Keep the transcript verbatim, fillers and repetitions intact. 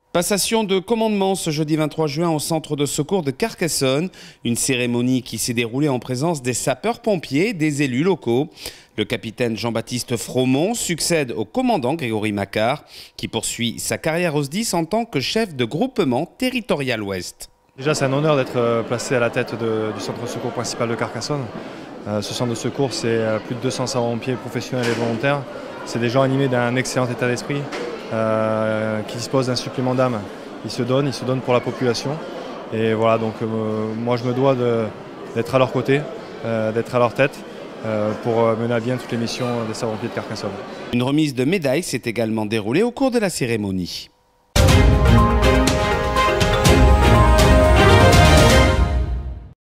Passation de commandement ce jeudi vingt-trois juin au centre de secours de Carcassonne. Une cérémonie qui s'est déroulée en présence des sapeurs-pompiers et des élus locaux. Le capitaine Jean-Baptiste Fromont succède au commandant Grégory Macquart, qui poursuit sa carrière au S D I S en tant que chef de groupement territorial ouest. Déjà, c'est un honneur d'être placé à la tête de, du centre de secours principal de Carcassonne. Euh, ce centre de secours, c'est plus de deux cents sapeurs-pompiers professionnels et volontaires. C'est des gens animés d'un excellent état d'esprit. Euh, qui disposent d'un supplément d'âme. Ils se donnent, ils se donnent pour la population. Et voilà, donc euh, moi je me dois d'être à leur côté, euh, d'être à leur tête euh, pour mener à bien toutes les missions des sapeurs-pompiers de Carcassonne. Une remise de médailles s'est également déroulée au cours de la cérémonie.